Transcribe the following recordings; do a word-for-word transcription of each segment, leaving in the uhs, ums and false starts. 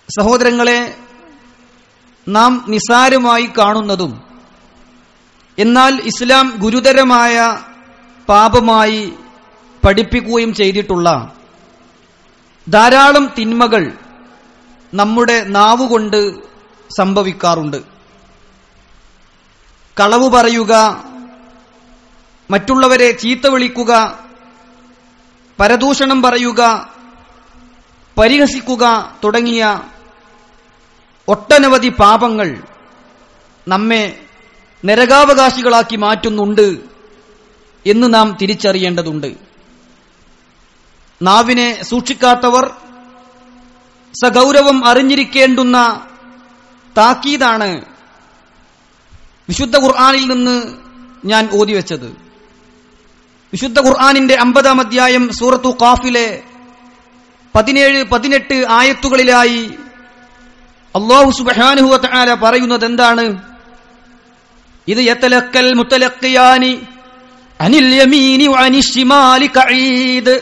സഹോദരങ്ങളെ, നാം നിസാരമായി കാണുന്നതും എന്നാൽ ഇസ്ലാം ഗുരുതരമായ പാപമായി പഠിപ്പിക്കുകയും ചെയ്തിട്ടുള്ള ധാരാളം തിന്മകൾ നമ്മുടെ നാവുകൊണ്ട് സംഭവിക്കാറുണ്ട്. കളവ് പറയുക, മറ്റുള്ളവരെ ചീത്ത വിളിക്കുക, പരദൂഷണം പറയുക, പരിഹസിക്കുക തുടങ്ങിയ ഒട്ടനവധി പാപങ്ങൾ നമ്മെ നരകാവകാശികളാക്കി മാറ്റുന്നുണ്ട് എന്ന് നാം തിരിച്ചറിയേണ്ടതുണ്ട്. നാവിനെ സൂക്ഷിക്കാത്തവർ സഗൗരവം അറിഞ്ഞിരിക്കേണ്ടുന്ന താക്കീതാണ് വിശുദ്ധ ഖുർആനിൽ നിന്ന് ഞാൻ ഓതിവെച്ചത്. വിശുദ്ധ ഖുർആനിന്റെ അമ്പതാം അധ്യായം സൂറത്തു ഖാഫിലെ പതിനേഴ് പതിനെട്ട് ആയത്തുകളിലായി അല്ലാഹു സുബ്ഹാനഹു വ തആല പറയുന്നത് എന്താണ്? ഇത് യതലക്കൽ മുതലഖിയാനി അനിൽ യമീനി വഅനിശ് ശിമാലി ഖഈദ്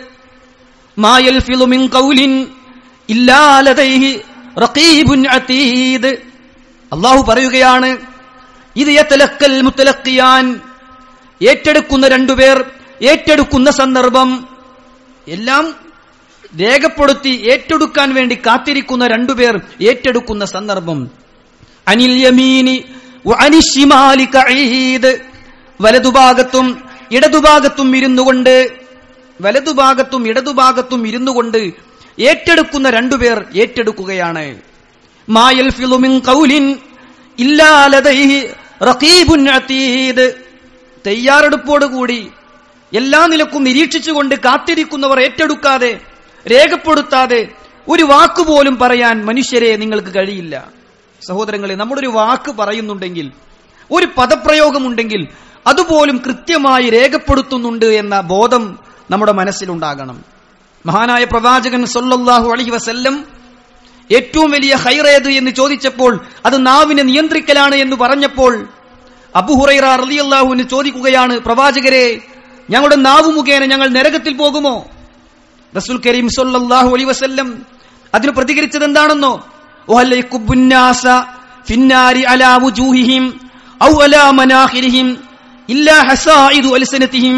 മാ യൽഫിളു മിൻ ഖൗലിൻ ഇല്ലാ ലദൈഹി റഖീബുൻ അതീദ്. അല്ലാഹു പറയുകയാണ്, ഇത് യതലക്കൽ മുതലഖിയാൻ, ഏറ്റെടുക്കുന്ന രണ്ടുപേർ ഏറ്റെടുക്കുന്ന സന്ദർഭം, എല്ലാം രേഖപ്പെടുത്തി ഏറ്റെടുക്കാൻ വേണ്ടി കാത്തിരിക്കുന്ന രണ്ടുപേർ ഏറ്റെടുക്കുന്ന സന്ദർഭം. അനിൽ യമീനി വഅനിശ് ശിമാലി ഖഈദ്, വലതുഭാഗത്തും ഇടതുഭാഗത്തും ഇരുന്നുകൊണ്ട് വലതുഭാഗത്തും ഇടതുഭാഗത്തും ഇരുന്നുകൊണ്ട് ഏറ്റെടുക്കുന്ന രണ്ടുപേർ ഏറ്റെടുക്കുകയാണ്. മാ യൽഫിളു മിൻ ഖൗലിൻ ഇല്ലാ ലദൈഹി റഖീബുൻ അതീദ്, തയ്യാറെടുപ്പോടുകൂടി എല്ലാ നിലക്കും നിരീക്ഷിച്ചുകൊണ്ട് കാത്തിരിക്കുന്നവർ ഏറ്റെടുക്കാതെ രേഖപ്പെടുത്താതെ ഒരു വാക്കുപോലും പറയാൻ മനുഷ്യരെ നിങ്ങൾക്ക് കഴിയില്ല. സഹോദരങ്ങളെ, നമ്മുടെ ഒരു വാക്ക് പറയുന്നുണ്ടെങ്കിൽ, ഒരു പദപ്രയോഗമുണ്ടെങ്കിൽ അതുപോലും കൃത്യമായി രേഖപ്പെടുത്തുന്നുണ്ട് എന്ന ബോധം നമ്മുടെ മനസ്സിലുണ്ടാകണം. മഹാനായ പ്രവാചകൻ സല്ലല്ലാഹു അലൈഹി വസല്ലം ഏറ്റവും വലിയ ഖൈറേത് എന്ന് ചോദിച്ചപ്പോൾ അത് നാവിനെ നിയന്ത്രിക്കലാണ് എന്ന് പറഞ്ഞപ്പോൾ അബൂ ഹുറൈറ റളിയല്ലാഹു അൻഹു ചോദിക്കുകയാണ്, പ്രവാചകരെ, ഞങ്ങളുടെ നാവ് മുഖേന ഞങ്ങൾ നരകത്തിൽ പോകുമോ? റസൂൽ കരീം സല്ലല്ലാഹു അലൈഹി വസല്ലം അതിന് പ്രതികരിച്ചത് എന്താണെന്നോ? വഹൽ യകുബ്ബുന്നാസ ഫിന്നാരി അലാ വുജൂഹിഹിം ഔ അലാ മനാഖിരിഹിം ഇല്ലാ ഹസായിദു അൽസനതിഹിം.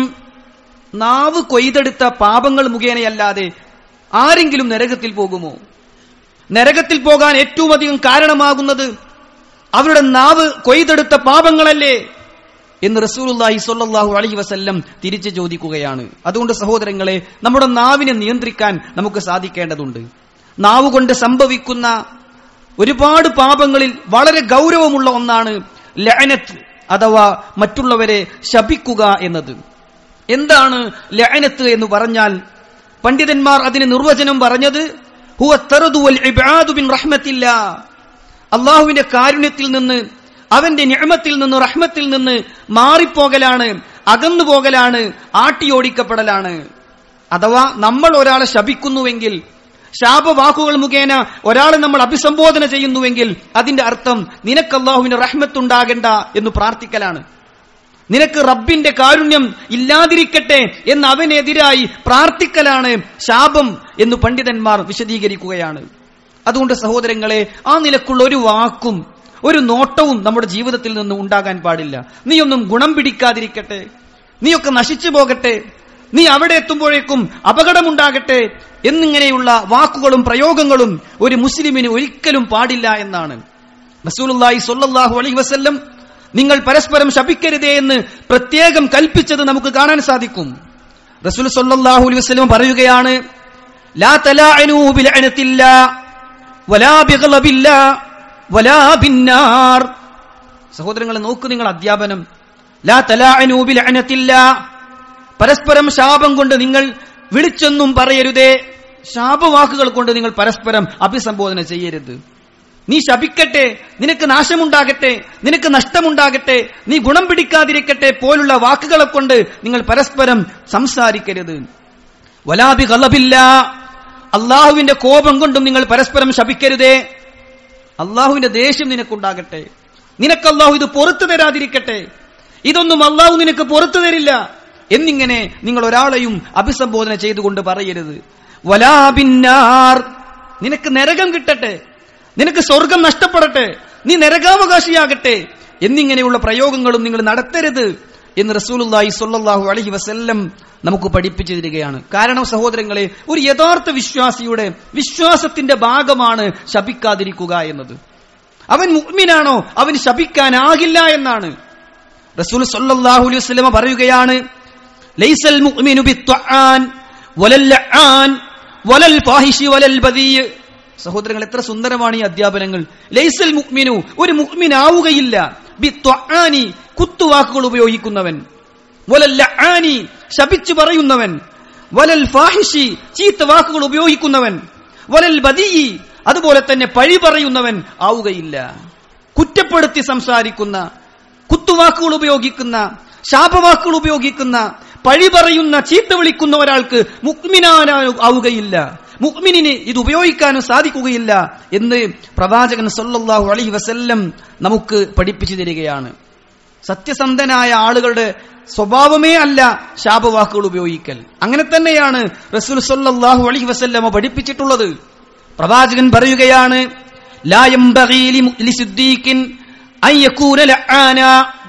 നാവ് കൊയ്തെടുത്ത പാപങ്ങൾ മുഖേനയല്ലാതെ ആരെങ്കിലും നരകത്തിൽ പോകുമോ? നരകത്തിൽ പോകാൻ ഏറ്റവും അധികം കാരണമാകുന്നത് അവരുടെ നാവ് കൊയ്തെടുത്ത പാപങ്ങളല്ലേ എന്ന് റസൂലുള്ളാഹി സ്വല്ലല്ലാഹു അലൈഹി വസല്ലം തിരിച്ചു ചോദിക്കുകയാണ്. അതുകൊണ്ട് സഹോദരങ്ങളെ, നമ്മുടെ നാവിനെ നിയന്ത്രിക്കാൻ നമുക്ക് സാധിക്കേണ്ടതുണ്ട്. നാവ് കൊണ്ട് സംഭവിക്കുന്ന ഒരുപാട് പാപങ്ങളിൽ വളരെ ഗൗരവമുള്ള ഒന്നാണ് ലഅനത്ത് അഥവാ മറ്റുള്ളവരെ ശപിക്കുക എന്നത്. എന്താണ് ലഅനത്ത് എന്ന് പറഞ്ഞാൽ? പണ്ഡിതന്മാർ അതിന് നിർവചനം പറഞ്ഞത് ഹുവ തർദു വൽ ഇബ്ആദു മിൻ റഹ്മത്തില്ലാ, അല്ലാഹുവിന്റെ കാരുണ്യത്തിൽ നിന്ന്, അവന്റെ നിഅമത്തിൽ നിന്ന്, റഹ്മത്തിൽ നിന്ന് മാറിപ്പോകലാണ്, അകന്നു പോകലാണ്, ആട്ടിയോടിക്കപ്പെടലാണ്. അഥവാ നമ്മൾ ഒരാളെ ശപിക്കുന്നുവെങ്കിൽ, ശാപവാക്കുകൾ മുഖേന ഒരാളെ നമ്മൾ അഭിസംബോധന ചെയ്യുന്നുവെങ്കിൽ അതിന്റെ അർത്ഥം നിനക്ക് അല്ലാഹുവിന്റെ റഹ്മത്തുണ്ടാകണ്ട എന്ന് പ്രാർത്ഥിക്കലാണ്. നിനക്ക് റബ്ബിന്റെ കാരുണ്യം ഇല്ലാതിരിക്കട്ടെ എന്ന് അവനെതിരായി പ്രാർത്ഥിക്കലാണ് ശാപം എന്ന് പണ്ഡിതന്മാർ വിശദീകരിക്കുകയാണ്. അതുകൊണ്ട് സഹോദരങ്ങളെ, ആ നിലക്കുള്ള ഒരു വാക്കും ഒരു നോട്ടവും നമ്മുടെ ജീവിതത്തിൽ നിന്ന് ഉണ്ടാകാൻ പാടില്ല. നീയൊന്നും ഗുണം പിടിക്കാതിരിക്കട്ടെ, നീയൊക്കെ നശിച്ചു പോകട്ടെ, നീ അവിടെ എത്തുമ്പോഴേക്കും അപകടമുണ്ടാകട്ടെ എന്നിങ്ങനെയുള്ള വാക്കുകളും പ്രയോഗങ്ങളും ഒരു മുസ്ലിമിന് ഒരിക്കലും പാടില്ല എന്നാണ് റസൂലുള്ളാഹി സ്വല്ലല്ലാഹു അലൈഹി വസല്ലം നിങ്ങൾ പരസ്പരം ശപിക്കരുതേ എന്ന് പ്രത്യേകം കൽപ്പിച്ചത് നമുക്ക് കാണാൻ സാധിക്കും. റസൂൽ സ്വല്ലല്ലാഹു അലൈഹി വസല്ലം പറയുകയാണ്, ലാ തലാഅനൂ ബിലഅനത്തില്ലാ വലാ ബിഗ്ളബില്ലാ വലാ ബിന്നാർ. സഹോദരങ്ങളെ, നോക്കൂ നിങ്ങൾ അധ്യാപനം. ലാ തലാഅനൂ ബിലഅനത്തില്ലാ, പരസ്പരം ശാപം കൊണ്ട് നിങ്ങൾ വിളിച്ചൊന്നും പറയരുതേ, ശാപവാക്കുകൾ കൊണ്ട് നിങ്ങൾ പരസ്പരം അഭിസംബോധന ചെയ്യരുത്. നീ ശപിക്കട്ടെ, നിനക്ക് നാശമുണ്ടാകട്ടെ, നിനക്ക് നഷ്ടമുണ്ടാകട്ടെ, നീ ഗുണം പിടിക്കാതിരിക്കട്ടെ പോലുള്ള വാക്കുകളെ കൊണ്ട് നിങ്ങൾ പരസ്പരം സംസാരിക്കരുത്. വലാ ബിഗ്ളബില്ലാ, അള്ളാഹുവിന്റെ കോപം കൊണ്ടും നിങ്ങൾ പരസ്പരം ശപിക്കരുതേ. അള്ളാഹുവിന്റെ ദേഷ്യം നിനക്കുണ്ടാകട്ടെ, നിനക്ക് അള്ളാഹു ഇത് പുറത്തു തരാതിരിക്കട്ടെ, ഇതൊന്നും അള്ളാഹു നിനക്ക് പുറത്തു തരില്ല എന്നിങ്ങനെ നിങ്ങൾ ഒരാളെയും അഭിസംബോധന ചെയ്തുകൊണ്ട് പറയരുത്. വലാ ബിന്നാർ, നിനക്ക് നരകം കിട്ടട്ടെ, നിനക്ക് സ്വർഗം നഷ്ടപ്പെടട്ടെ, നീ നരകാവകാശിയാകട്ടെ എന്നിങ്ങനെയുള്ള പ്രയോഗങ്ങളും നിങ്ങൾ നടത്തരുത് എന്ന് റസൂലുള്ളാഹി സ്വല്ലല്ലാഹു അലൈഹി വസല്ലം നമുക്ക് പഠിപ്പിച്ചു തരികയാണ്. കാരണം സഹോദരങ്ങളെ, ഒരു യഥാർത്ഥ വിശ്വാസിയുടെ വിശ്വാസത്തിന്റെ ഭാഗമാണ് ശപിക്കാതിരിക്കുക എന്നത്. അവൻ മുഅ്മിനാണോ അവന് ശപിക്കാനാകില്ല എന്നാണ് റസൂൽ സ്വല്ലല്ലാഹു അലൈഹി വസല്ലം പറയുകയാണ്, ലൈസൽ മുഅ്മിനു ബിത്ത്വാൻ വലൽ ലആൻ വലൽ ഫാഹിഷി വലൽ ബദീ. സഹോദരങ്ങൾ, എത്ര സുന്ദരമാണ് ഈ അധ്യാപനങ്ങൾ. ലൈസൽ മുഅ്മിനു, ഒരു മുഅ്മിനാവുകയില്ല, ബിത്ത്വാനി, കുത്തുവാക്കുകൾ ഉപയോഗിക്കുന്നവൻ, വലൽ ലആനി, ശപിച്ചു പറയുന്നവൻ, വലൽ ഫാഹിഷി, ചീത്ത വാക്കുകൾ ഉപയോഗിക്കുന്നവൻ, വലൽ ബദീ, അതുപോലെ തന്നെ പഴി പറയുന്നവൻ ആവുകയില്ല. കുറ്റപ്പെടുത്തി സംസാരിക്കുന്ന, കുത്തുവാക്കുകൾ ഉപയോഗിക്കുന്ന, ശാപവാക്കുകൾ ഉപയോഗിക്കുന്ന, പഴി പറയുന്ന, ചീത്ത വിളിക്കുന്ന ഒരാൾക്ക് മുഅ്മിനാവുകയില്ല, മുഅ്മിനിന് ഇത് ഉപയോഗിക്കാനും സാധിക്കുകയില്ല എന്ന് പ്രവാചകൻ സല്ലല്ലാഹു അലൈഹി വസല്ലം നമുക്ക് പഠിപ്പിച്ചു തരികയാണ്. സത്യസന്ധനായ ആളുകളുടെ സ്വഭാവമേ അല്ല ശാപവാക്കുകൾ ഉപയോഗിക്കൽ. അങ്ങനെ തന്നെയാണ് റസൂൽ സല്ലല്ലാഹു അലൈഹി വസല്ലം പഠിപ്പിച്ചിട്ടുള്ളത്. പ്രവാചകൻ പറയുകയാണ്, ലാ യംബഗീ ലിസിദ്ദീഖിൻ അൻ യകൂന ലആന,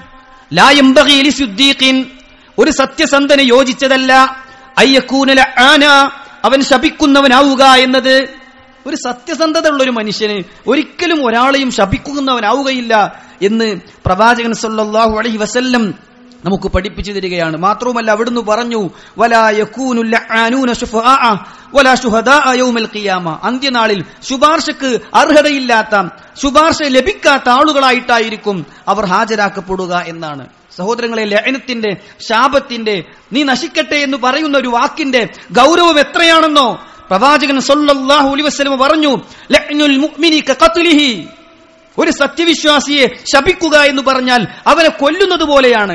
ലാ യംബഗീ ലിസിദ്ദീഖിൻ, ഒരു സത്യസന്ധന് യോജിച്ചതല്ല, അൻ യകൂന ലആന, അവൻ ശപിക്കുന്നവനാവുക എന്നത്. ഒരു സത്യസന്ധത ഉള്ള ഒരു മനുഷ്യന് ഒരിക്കലും ഒരാളെയും ശപിക്കുന്നവനാവുകയില്ല എന്ന് പ്രവാചകൻ സല്ലല്ലാഹു അലൈഹി വസല്ലം നമുക്ക് പഠിപ്പിച്ചു തരികയാണ്. മാത്രവുമല്ല അവിടുന്ന് പറഞ്ഞു, വലാ യകൂനുൽ ലആനൂന ശുഫആഅ വലാ ശുഹദാഅ യൗമൽ ഖിയാമ, അന്ത്യനാളിൽ ശുപാർശക്ക് അർഹതയില്ലാത്ത, ശുപാർശ ലഭിക്കാത്ത ആളുകളായിട്ടായിരിക്കും അവർ ഹാജരാക്കപ്പെടുക എന്നാണ്. സഹോദരങ്ങളെ, ലഅനത്തിന്റെ, ശാപത്തിന്റെ, നീ നശിക്കട്ടെ എന്ന് പറയുന്ന ഒരു വാക്കിന്റെ ഗൗരവം എത്രയാണെന്നോ പ്രവാചകൻ സല്ലല്ലാഹു അലൈഹി വസല്ലം പറഞ്ഞു, ലഅ്നുൽ മുഅ്മിനി കഖത്ലിഹി, ഒരു സത്യവിശ്വാസിയെ ശപിക്കുക എന്ന് പറഞ്ഞാൽ അവനെ കൊല്ലുന്നത് പോലെയാണ്,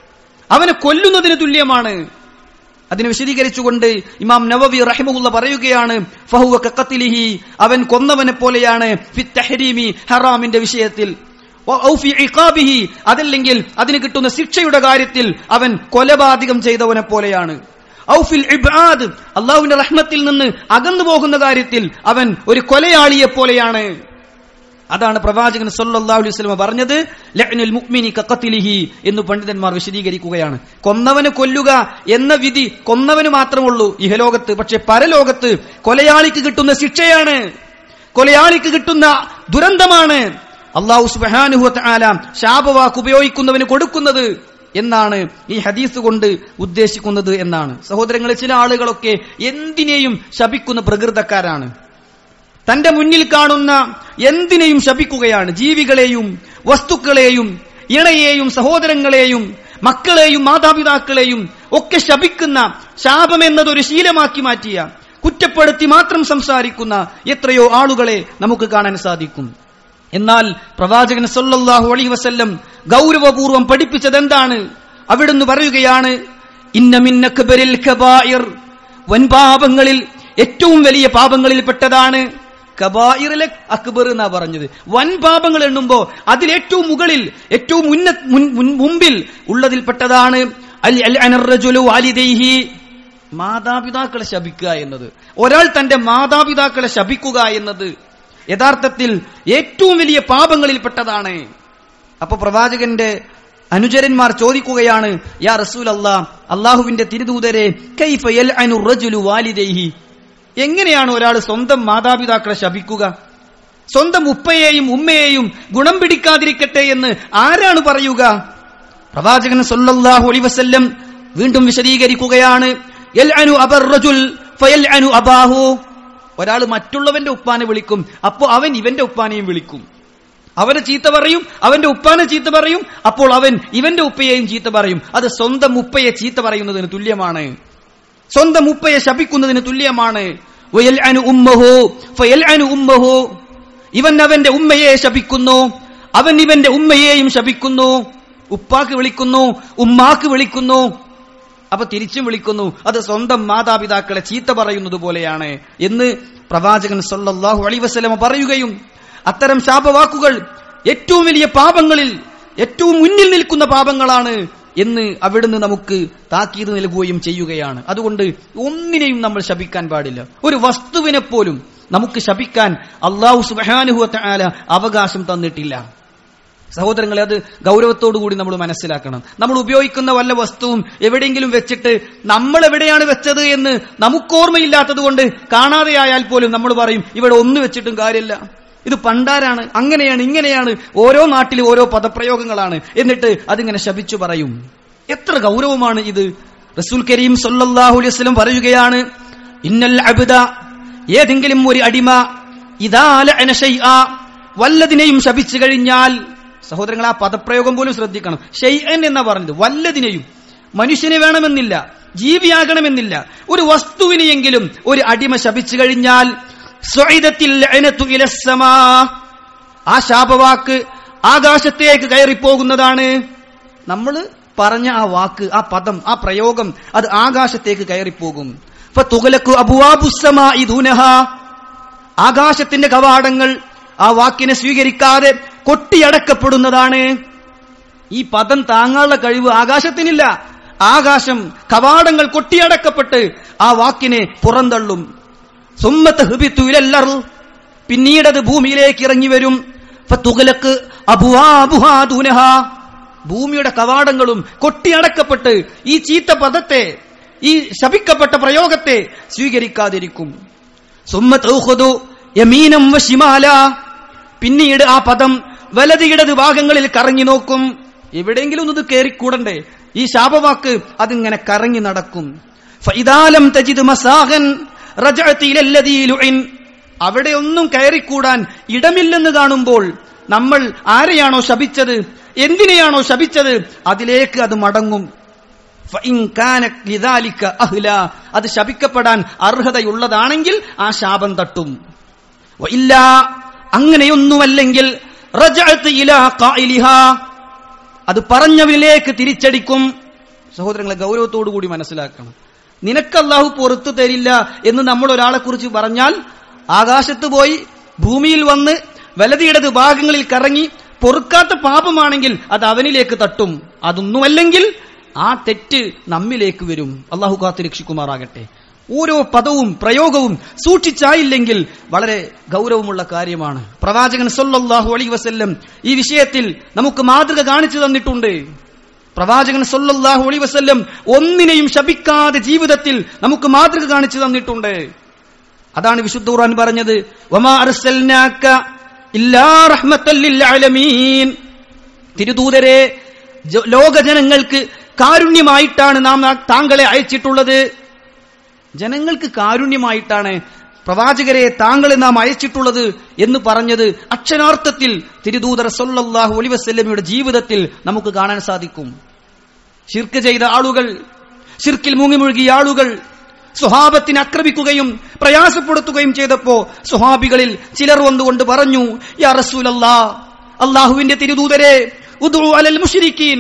അവനെ കൊല്ലുന്നതിന് തുല്യമാണ്. അതിനെ വിശദീകരിച്ചുകൊണ്ട് ഇമാം നവവി റഹിമഹുള്ള പറയുകയാണ്, ഫഹുവ കഖത്ലിഹി, അവൻ കൊന്നവനെ പോലെയാണ്, ഫി തഹ്രീമി, ഹറാമിന്റെ വിഷയത്തിൽ, ഔ ഫി ഇഖാബിഹി, അതല്ലെങ്കിൽ അതിന് കിട്ടുന്ന ശിക്ഷയുടെ കാര്യത്തിൽ അവൻ കൊലപാതകം ചെയ്തവനെ പോലെയാണ്, ഔ ഫിൽ ഇബ്ആദ്, അല്ലാഹുവിന്റെ റഹ്മത്തിൽ നിന്ന് അകന്നു പോകുന്ന കാര്യത്തിൽ അവൻ ഒരു കൊലയാളിയെ പോലെയാണ്. അതാണ് പ്രവാചകൻ സല്ലല്ലാഹു അലൈഹി വസല്ലം പറഞ്ഞത്, ലഅ്നുൽ മുഅ്മിനി കഖത്ലിഹി എന്ന് പണ്ഡിതന്മാർ വിശദീകരിക്കുകയാണ്. കൊന്നവന് കൊല്ലുക എന്ന വിധി കൊന്നവന് മാത്രമുള്ളൂ ഇഹലോകത്ത്, പക്ഷെ പരലോകത്ത് കൊലയാളിക്ക് കിട്ടുന്ന ശിക്ഷയാണ്, കൊലയാളിക്ക് കിട്ടുന്ന ദുരന്തമാണ് അല്ലാഹു സുബ്ഹാനഹു വ തആല ശാപവാക്ക് ഉപയോഗിക്കുന്നവന് കൊടുക്കുന്നത് എന്നാണ് ഈ ഹദീസ് കൊണ്ട് ഉദ്ദേശിക്കുന്നത് എന്നാണ്. സഹോദരങ്ങളെ, ചില ആളുകളൊക്കെ എന്തിനേയും ശപിക്കുന്ന പ്രകൃതക്കാരാണ്. തന്റെ മുന്നിൽ കാണുന്ന എന്തിനേയും ശപിക്കുകയാണ്. ജീവികളെയും വസ്തുക്കളെയും ഇണയെയും സഹോദരങ്ങളെയും മക്കളെയും മാതാപിതാക്കളെയും ഒക്കെ ശപിക്കുന്ന, ശാപം എന്നതൊരു ശീലമാക്കി മാറ്റിയ, കുറ്റപ്പെടുത്തി മാത്രം സംസാരിക്കുന്ന എത്രയോ ആളുകളെ നമുക്ക് കാണാൻ സാധിക്കും. എന്നാൽ പ്രവാചകൻ സല്ലല്ലാഹു അലൈഹി വസല്ലം ഗൗരവപൂർവ്വം പഠിപ്പിച്ചത് എന്താണ്? അവിടുന്ന് പറയുകയാണ്, ഇന്ന മിൻ അക്ബരിൽ കബായിർ, വൻപാപങ്ങളിൽ ഏറ്റവും വലിയ പാപങ്ങളിൽപ്പെട്ടതാണ്. കബായിറിലെ അക്ബർ എന്നാ പറഞ്ഞത്. വൻ പാപങ്ങൾ എണ്ണുമ്പോ അതിൽ ഏറ്റവും മുകളിൽ, ഏറ്റവും ഉന്ന മുമ്പിൽ ഉള്ളതിൽപ്പെട്ടതാണ് അൽ അനർറജുലു വാലിദൈഹി, മാതാപിതാക്കളെ ശപിക്കുക എന്നത്. ഒരാൾ തന്റെ മാതാപിതാക്കളെ ശപിക്കുക എന്നത് യഥാർത്ഥത്തിൽ ഏറ്റവും വലിയ പാപങ്ങളിൽപ്പെട്ടതാണ്. അപ്പൊ പ്രവാചകന്റെ അനുചരന്മാർ ചോദിക്കുകയാണ്, യാ റസൂലല്ലാഹ്, അല്ലാഹുവിന്റെ തിരുദൂതരെ, കൈഫ യൽഅനു റജുലു വാലിദൈഹി, എങ്ങനെയാണ് ഒരാൾ സ്വന്തം മാതാപിതാക്കളെ ശപിക്കുക? സ്വന്തം ഉപ്പയെയും ഉമ്മയെയും ഗുണം പിടിക്കാതിരിക്കട്ടെ എന്ന് ആരാണ് പറയുക? പ്രവാചകൻ സല്ലല്ലാഹു അലൈഹി വസല്ലം വീണ്ടും വിശദീകരിക്കുകയാണ്, യൽഅനു അബർ റജുൽ ഫയൽഅനു അബാഹു, ഒരാൾ മറ്റുള്ളവന്റെ ഉപ്പാനെ വിളിക്കും, അപ്പോൾ അവൻ ഇവന്റെ ഉപ്പാനെയും വിളിക്കും. അവനെ ചീത്ത പറയും, അവന്റെ ഉപ്പാനെ ചീത്ത പറയും, അപ്പോൾ അവൻ ഇവന്റെ ഉപ്പയെയും ചീത്ത പറയും. അത് സ്വന്തം ഉപ്പയെ ചീത്ത പറയുന്നതിന് തുല്യമാണ്, സ്വന്തം ഉപ്പയെ ശപിക്കുന്നതിന് തുല്യമാണ്. വയൽഅനു ഉമ്മഹു ഫയൽഅനു ഉമ്മഹു, ഇവൻ അവന്റെ ഉമ്മയെ ശപിക്കുന്നു, അവൻ ഇവന്റെ ഉമ്മയെയും ശപിക്കുന്നു. ഉപ്പാക്ക് വിളിക്കുന്നു, ഉമ്മാക്ക് വിളിക്കുന്നു, അപ്പൊ തിരിച്ചും വിളിക്കുന്നു. അത് സ്വന്തം മാതാപിതാക്കളെ ചീത്ത പറയുന്നത് പോലെയാണ് എന്ന് പ്രവാചകൻ സല്ലല്ലാഹു അലൈഹി വസല്ലം പറയുകയും, അത്തരം ശാപവാക്കുകൾ ഏറ്റവും വലിയ പാപങ്ങളിൽ ഏറ്റവും മുന്നിൽ നിൽക്കുന്ന പാപങ്ങളാണ് എന്ന് അവിടുന്ന് നമുക്ക് താക്കീത് നൽകുകയും ചെയ്യുകയാണ്. അതുകൊണ്ട് ഒന്നിനെയും നമ്മൾ ശപിക്കാൻ പാടില്ല. ഒരു വസ്തുവിനെ പോലും നമുക്ക് ശപിക്കാൻ അല്ലാഹു സുബ്ഹാനഹു വ തആല അവകാശം തന്നിട്ടില്ല. സഹോദരങ്ങളെ, അത് ഗൗരവത്തോടു കൂടി നമ്മൾ മനസ്സിലാക്കണം. നമ്മൾ ഉപയോഗിക്കുന്ന വല്ല വസ്തുവും എവിടെയെങ്കിലും വെച്ചിട്ട് നമ്മൾ എവിടെയാണ് വെച്ചത് എന്ന് നമുക്കോർമ്മയില്ലാത്തത് കൊണ്ട് കാണാതെയായാൽ പോലും നമ്മൾ പറയും ഇവിടെ ഒന്ന് വെച്ചിട്ടും കാര്യമില്ല, ഇത് പണ്ടാരാണ്, അങ്ങനെയാണ് ഇങ്ങനെയാണ്, ഓരോ നാട്ടിലും ഓരോ പദപ്രയോഗങ്ങളാണ്, എന്നിട്ട് അതിങ്ങനെ ശപിച്ചു പറയും. എത്ര ഗൗരവമാണ് ഇത്! റസൂൽ കരീം സല്ലല്ലാഹു അലൈഹി വസല്ലം പറയുകയാണ്, ഇന്നൽ അബ്ദ, ഏതെങ്കിലും ഒരു അടിമ, ഇദാ ലഅന ശൈഅ, വല്ലതിനെയും ശപിച്ചു കഴിഞ്ഞാൽ, സഹോദരങ്ങൾ ആ പദപ്രയോഗം പോലും ശ്രദ്ധിക്കണം. ഷൈഅൻ എന്നാ പറഞ്ഞത്, വല്ലതിനെയും. മനുഷ്യനെ വേണമെന്നില്ല, ജീവിയാകണമെന്നില്ല, ഒരു വസ്തുവിനെയെങ്കിലും ഒരു അടിമ ശപിച്ചു കഴിഞ്ഞാൽ സുഇദത്തിൽ ലഅനതു ഇലസ്സമാ, ആ ശാപവാക്ക് ആകാശത്തേക്ക് കയറിപ്പോകുന്നതാണ്. നമ്മൾ പറഞ്ഞ ആ വാക്ക്, ആ പദം, ആ പ്രയോഗം അത് ആകാശത്തേക്ക് കയറിപ്പോകും. ഫതുഗ്ലഖു അബ്വാബുസ്സമാഇ ദൂനഹാ, ആകാശത്തിന്റെ കവാടങ്ങൾ ആ വാക്കിനെ സ്വീകരിക്കാതെ കൊട്ടിയടക്കപ്പെടുന്നതാണ്. ഈ പദം താങ്ങാനുള്ള കഴിവ് ആകാശത്തിനില്ല. ആകാശം കവാടങ്ങൾ കൊട്ടിയടക്കപ്പെട്ട് ആ വാക്കിനെ പുറന്തള്ളും. സുമ്മത്ത് ഹുബിതു ഇലൽ അർള്, പിന്നീടത് ഭൂമിയിലേക്ക് ഇറങ്ങി വരും. ഫതുഗ്ലഖു അബ്വാബുഹാ ദൂനഹാ, ഭൂമിയുടെ കവാടങ്ങളും കൊട്ടിയടക്കപ്പെട്ട് ഈ ചീത്ത പദത്തെ, ഈ ശപിക്കപ്പെട്ട പ്രയോഗത്തെ സ്വീകരിക്കാതിരിക്കും. സുമ്മത്ത് തൗഖുദു യമീനം വശിമാല, പിന്നീട് ആ പദം വലത് ഇടത് ഭാഗങ്ങളിൽ കറങ്ങി നോക്കും. എവിടെയെങ്കിലും ഒന്ന് കയറിക്കൂടണ്ടേ? ഈ ശാപവാക്ക് അതിങ്ങനെ കറങ്ങി നടക്കും. ഫഇദാലം തജിദ് മസാഖൻ റജഅത ഇലല്ലദീ ലുഇൻ, അവിടെ ഒന്നും കയറിക്കൂടാൻ ഇടമില്ലെന്ന് കാണുമ്പോൾ നമ്മൾ ആരെയാണോ ശപിച്ചത്, എന്തിനെയാണോ ശപിച്ചത്, അതിലേക്ക് അത് മടങ്ങും. ഫഇൻ കാന ലിദാലിക അഹ്ല, അത് ശപിക്കപ്പെടാൻ അർഹതയുള്ളതാണെങ്കിൽ ആ ശാപം തട്ടും. വഇല്ല, അങ്ങനെയൊന്നുമല്ലെങ്കിൽ റജഅത ഇലാ ഖായിലിഹാ, അത് പറഞ്ഞവനിലേക്ക് തിരിച്ചടിക്കും. സഹോദരങ്ങളെ, ഗൗരവത്തോടു കൂടി മനസ്സിലാക്കണം. നിനക്ക് അല്ലാഹു പുറത്തു തരില്ല എന്ന് നമ്മൾ ഒരാളെ കുറിച്ച് പറഞ്ഞാൽ, ആകാശത്ത് പോയി ഭൂമിയിൽ വന്ന് വലതിയിടത് ഭാഗങ്ങളിൽ കറങ്ങി പൊറുക്കാത്ത പാപമാണെങ്കിൽ അത് അവനിലേക്ക് തട്ടും. അതൊന്നുമല്ലെങ്കിൽ ആ തെറ്റ് നമ്മിലേക്ക് വരും. അല്ലാഹു കാത്ത് രക്ഷിക്കുമാറാകട്ടെ. ഓരോ പദവും പ്രയോഗവും സൂക്ഷിച്ചായില്ലെങ്കിൽ വളരെ ഗൗരവമുള്ള കാര്യമാണ്. പ്രവാചകൻ സല്ലല്ലാഹു അലൈഹി വസല്ലം ഈ വിഷയത്തിൽ നമുക്ക് മാതൃക കാണിച്ചു തന്നിട്ടുണ്ട്. പ്രവാചകൻ സല്ലല്ലാഹു അലൈഹി വസല്ലം ഒന്നിനെയും ശപിക്കാതെ ജീവിതത്തിൽ നമുക്ക് മാതൃക കാണിച്ചു തന്നിട്ടുണ്ട്. അതാണ് വിശുദ്ധ ഖുർആൻ പറഞ്ഞത്, വമാ അർസൽനാക ഇല്ലാ റഹ്മത്തൽ ലിൽ ആലമീൻ, തിരുദൂതരെ ലോക ജനങ്ങൾക്ക് കാരുണ്യമായിട്ടാണ് നാം താങ്കളെ അയച്ചിട്ടുള്ളത്. ജനങ്ങൾക്ക് കാരുണ്യമായിട്ടാണ് പ്രവാചകരെ താങ്കളെ നാം അയച്ചിട്ടുള്ളത് എന്ന് പറഞ്ഞത് അക്ഷരാർത്ഥത്തിൽ തിരുദൂതർ സല്ലല്ലാഹു അലൈഹി വസല്ലമയുടെ ജീവിതത്തിൽ നമുക്ക് കാണാൻ സാധിക്കും. ശിർക്ക് ചെയ്ത ആളുകൾ, ശിർക്കിൽ മുങ്ങിമുഴുകിയ ആളുകൾ സ്വഹാബത്തിനെ ആക്രമിക്കുകയും പ്രയാസപ്പെടുത്തുകയും ചെയ്തപ്പോ സ്വഹാബികളിൽ ചിലർ വന്നുകൊണ്ട് പറഞ്ഞു, യാ റസൂലല്ലാഹ്, അല്ലാഹുവിന്റെ തിരുദൂതരെ, ഉദ്ഉ അലൽ മുശ്രിക്കീൻ,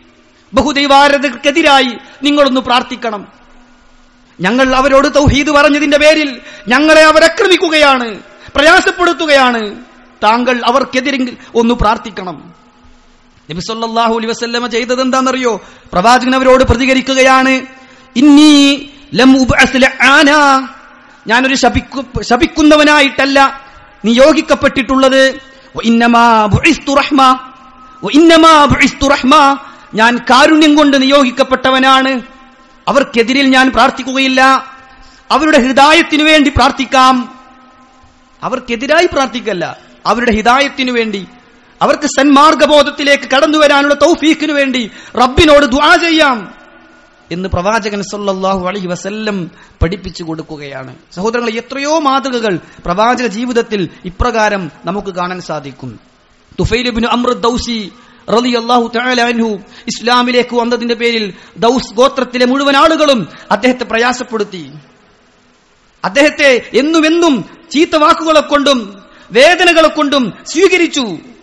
ബഹുദൈവാരാധകർക്കെതിരായി നിങ്ങളൊന്ന് പ്രാർത്ഥിക്കണം. ഞങ്ങൾ അവരോട് തൗഹീദ് പറഞ്ഞതിന്റെ പേരിൽ ഞങ്ങളെ അവർ ആക്രമിക്കുകയാണ്, പ്രയാസപ്പെടുത്തുകയാണ്. താങ്കൾ അവർക്കെതിരെ ഒന്ന് പ്രാർത്ഥിക്കണം. നബി സല്ലല്ലാഹു അലൈഹി വസല്ലമ ചെയ്തത് എന്താണെന്നറിയോ? പ്രവാചകൻ അവരോട് പ്രതികരിക്കുകയാണ്, ഇന്നി ലം ഉബ്അസ് ലആന, ഞാനൊരു ശപിക്കു ശപിക്കുന്നവനായിട്ടല്ല നിയോഗിക്കപ്പെട്ടിട്ടുള്ളത്. വഇന്നമാ ബുഇസ്തു റഹ്മ, വഇന്നമാ ബുഇസ്തു റഹ്മ, ഞാൻ കാരുണ്യം കൊണ്ട് നിയോഗിക്കപ്പെട്ടവനാണ്. അവർക്കെതിരിൽ ഞാൻ പ്രാർത്ഥിക്കുകയില്ല. അവരുടെ ഹിദായത്തിനു വേണ്ടി പ്രാർത്ഥിക്കാം. അവർക്കെതിരായി പ്രാർത്ഥിക്കല്ല, അവരുടെ ഹിദായത്തിനു വേണ്ടി, അവർക്ക് സന്മാർഗബോധത്തിലേക്ക് കടന്നു വരാനുള്ള തൗഫീഖിനു വേണ്ടി റബ്ബിനോട് ദുആ ചെയ്യാം എന്ന് പ്രവാചകൻ സല്ലല്ലാഹു അലൈഹി വസല്ലം പഠിപ്പിച്ചു കൊടുക്കുകയാണ്. സഹോദരങ്ങളെ, എത്രയോ മാതൃകകൾ പ്രവാചക ജീവിതത്തിൽ ഇപ്രകാരം നമുക്ക് കാണാൻ സാധിക്കും. തുഫൈൽ ഇബ്നു അംർ ദൗസി റളിയല്ലാഹു തആല അൻഹു ഇസ്ലാമിലേക്ക് വന്നതിന്റെ പേരിൽ ദൗസ് ഗോത്രത്തിലെ മുഴുവൻ ആളുകളും അദ്ദേഹത്തെ പ്രയാസപ്പെടുത്തി. അദ്ദേഹത്തെ എന്നുമെന്നും ചീത്ത വാക്കുകളെ കൊണ്ടും വേദനകളെ കൊണ്ടും സ്വീകരിച്ചു.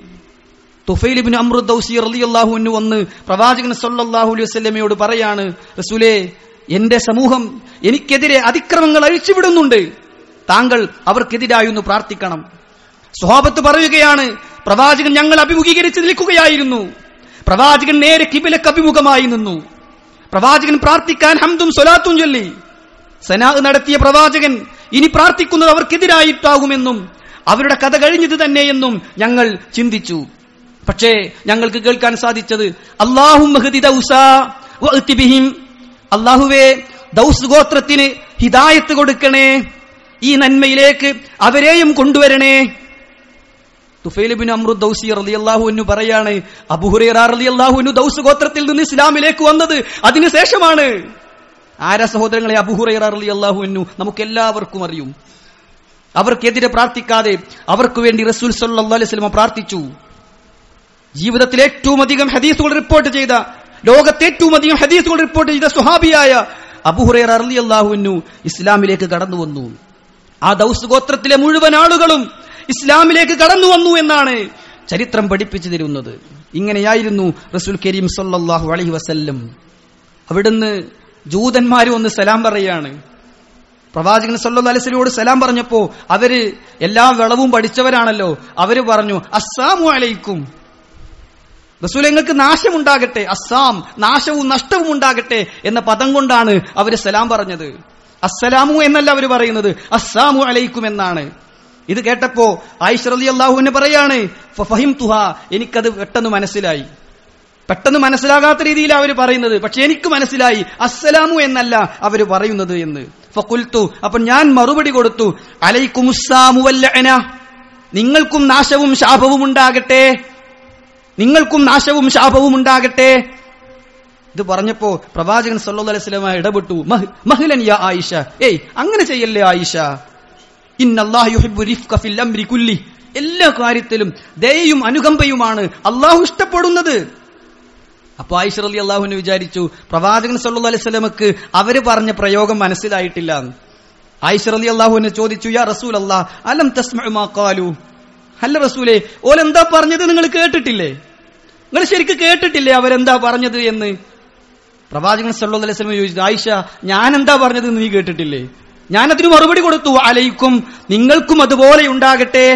തുഫൈൽ ഇബ്നു അംർ ദൗസി റളിയല്ലാഹു അൻഹു വന്ന് പ്രവാചകൻ സല്ലല്ലാഹു അലൈഹി വസല്ലമയോട് പറയാണ്, റസൂലേ, എന്റെ സമൂഹം എനിക്കെതിരെ അതിക്രമങ്ങൾ അഴിച്ചുവിടുന്നുണ്ട്, താങ്കൾ അവർക്കെതിരായി ഒന്ന് പ്രാർത്ഥിക്കണം. സ്വഹാബത്ത് പറയുകയാണ്, പ്രവാചകൻ ഞങ്ങൾ അഭിമുഖീകരിച്ച് നിൽക്കുകയായിരുന്നു. പ്രവാചകൻ നേരെ കിബിലക്ക് അഭിമുഖമായി നിന്നു. പ്രവാചകൻ പ്രാർത്ഥിക്കാൻ ഹംദും സ്വലാത്തും ചൊല്ലി. സനാ നടത്തിയ പ്രവാചകൻ ഇനി പ്രാർത്ഥിക്കുന്നത് അവർക്കെതിരായിട്ടാകുമെന്നും അവരുടെ കഥ കഴിഞ്ഞത് തന്നെയെന്നും ഞങ്ങൾ ചിന്തിച്ചു. പക്ഷേ ഞങ്ങൾക്ക് കേൾക്കാൻ സാധിച്ചത് അല്ലാഹുവേ ദൗസ് ഗോത്രത്തിന് ഹിദായത്ത് കൊടുക്കണേ, ഈ നന്മയിലേക്ക് അവരെയും കൊണ്ടുവരണേ. തുഫൈൽ ഇബ്നു അംറു ദൗസി റളിയല്ലാഹു അൻഹു പറയാണ്, അബൂ ഹുറൈറ റളിയല്ലാഹു അൻഹു ദൗസ് ഗോത്രത്തിൽ നിന്ന് ഇസ്ലാമിലേക്ക് വന്നത് അതിനുശേഷമാണ്. ആരാ സഹോദരങ്ങളെ അബൂ ഹുറൈറ റളിയല്ലാഹു അൻഹു? നമുക്കെല്ലാവർക്കും അറിയും. അവർക്കെതിരെ പ്രാർത്ഥിക്കാതെ അവർക്ക് വേണ്ടി റസൂൽ സല്ലല്ലാഹു അലൈഹി വസല്ലം പ്രാർത്ഥിച്ചു. ജീവിതത്തിൽ ഏറ്റവും അധികം ഹദീസുകൾ റിപ്പോർട്ട് ചെയ്ത, ലോകത്തെ ഏറ്റവും അധികം ഹദീസുകൾ റിപ്പോർട്ട് ചെയ്ത സ്വഹാബിയായ അബൂ ഹുറൈറ റളിയല്ലാഹു അൻഹു ഇസ്ലാമിലേക്ക് കടന്നു വന്നു. ആ ദൗസ് ഗോത്രത്തിലെ മുഴുവൻ ആളുകളും ഇസ്ലാമിലേക്ക് കടന്നു വന്നു എന്നാണ് ചരിത്രം പഠിപ്പിച്ചു തരുന്നത്. ഇങ്ങനെയായിരുന്നു റസൂൽ കരീം സല്ലല്ലാഹു അലൈഹി വസല്ലം. അവിടുന്ന് ജൂതന്മാരും ഒന്ന് സലാം പറയാണ്. പ്രവാചകൻ സല്ലല്ലാഹു അലൈഹി വസല്ലമയോട് സലാം പറഞ്ഞപ്പോ അവര് എല്ലാ വിളവും പഠിച്ചവരാണല്ലോ, അവര് പറഞ്ഞു അസ്സലാമു അലൈക്കും, റസൂൽ നിങ്ങൾക്ക് നാശമുണ്ടാകട്ടെ, അസ്സാം നാശവും നഷ്ടവും ഉണ്ടാകട്ടെ എന്ന പദം കൊണ്ടാണ് അവര് സലാം പറഞ്ഞത്. അസ്സലാമു എന്നല്ല അവര് പറയുന്നത്, അസ്സാമു അലൈക്കും എന്നാണ്. ഇത് കേട്ടപ്പോ ആയിഷ റളിയല്ലാഹു അൻഹ പറയാണ്, ഫഫഹിംതുഹാ, എനിക്കത് പെട്ടെന്ന് മനസ്സിലായി. പെട്ടെന്ന് മനസ്സിലാകാത്ത രീതിയിലാണ് അവര് പറയുന്നത്, പക്ഷെ എനിക്ക് മനസ്സിലായി അസ്സലാമു എന്നല്ല അവര് പറയുന്നത് എന്ന്. ഫഖുൽതു, അപ്പോൾ ഞാൻ മറുപടി കൊടുത്തു, അലൈക്കുമുസ്സാമു വല്ലഅന, നിങ്ങൾക്കും നാശവും ശാപവും ഉണ്ടാകട്ടെ, നിങ്ങൾക്കും നാശവും ശാപവും ഉണ്ടാകട്ടെ. ഇത് പറഞ്ഞപ്പോ പ്രവാചകൻ സല്ലല്ലാഹു അലൈഹി വസല്ലം ഇടപെട്ടു. മഹ്ലൻ യാ ആയിഷ, ഏയ് അങ്ങനെ ചെയ്യല്ലേ ആയിഷ, ഇന്നല്ലാഹു യുഹിബ്ബു റിഫ്ക ഫിൽ അംരി കുല്ലി, എല്ലാ കാര്യത്തിലും ദയയും അനുകമ്പയുമാണ് അള്ളാഹു ഇഷ്ടപ്പെടുന്നത്. അപ്പൊ ആയിഷ റളിയല്ലാഹു അൻഹ വിചാരിച്ചു പ്രവാചകൻ സല്ലല്ലാഹു അലൈഹി വസല്ലമക്ക് അവര് പറഞ്ഞ പ്രയോഗം മനസ്സിലായിട്ടില്ല. ആയിഷ റളിയല്ലാഹു അൻഹ ചോദിച്ചു, യാ റസൂലല്ലാഹ് അലം തസ്മഉ മാ ഖാലു, അല്ല റസൂലേ ഓലെന്താ പറഞ്ഞത് നിങ്ങൾ കേട്ടിട്ടില്ലേ, നിങ്ങൾ ശരിക്കും കേട്ടിട്ടില്ലേ അവരെന്താ പറഞ്ഞത് എന്ന്. പ്രവാചകൻ സല്ലല്ലാഹു അലൈഹി വസല്ലം ചോദിച്ചു, ആയിഷ ഞാൻ എന്താ പറഞ്ഞത് നീ കേട്ടിട്ടില്ലേ? ഞാനതിന് മറുപടി കൊടുത്തു, അലൈക്കും, നിങ്ങൾക്കും അതുപോലെ ഉണ്ടാകട്ടെ.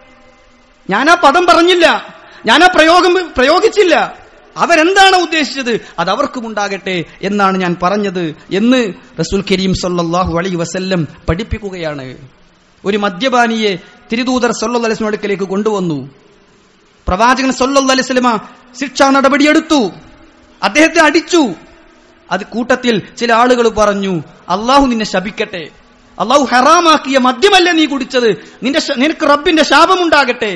ഞാൻ ആ പദം പറഞ്ഞില്ല, ഞാൻ ആ പ്രയോഗം പ്രയോഗിച്ചില്ല. അവരെന്താണ് ഉദ്ദേശിച്ചത് അത് അവർക്കും ഉണ്ടാകട്ടെ എന്നാണ് ഞാൻ പറഞ്ഞത് എന്ന് റസൂൽ കരീം സല്ലല്ലാഹു അലൈഹി വസല്ലം പഠിപ്പിക്കുകയാണ്. ഒരു മദ്യപാനിയെ തിരുദൂതർ സല്ലല്ലാഹു അലൈഹി വസല്ലം അടുക്കലേക്ക് കൊണ്ടുവന്നു. പ്രവാചകൻ സല്ലല്ലാഹു അലൈഹി വസല്ലം ശിക്ഷാ നടപടിയെടുത്തു, അദ്ദേഹത്തെ അടിച്ചു. അത് കൂട്ടത്തിൽ ചില ആളുകൾ പറഞ്ഞു, അള്ളാഹു നിന്നെ ശപിക്കട്ടെ, അള്ളാഹു ഹറാമാക്കിയ മദ്യമല്ലേ നീ കുടിച്ചത്, നിന്റെ നിനക്ക് റബ്ബിന്റെ ശാപമുണ്ടാകട്ടെ.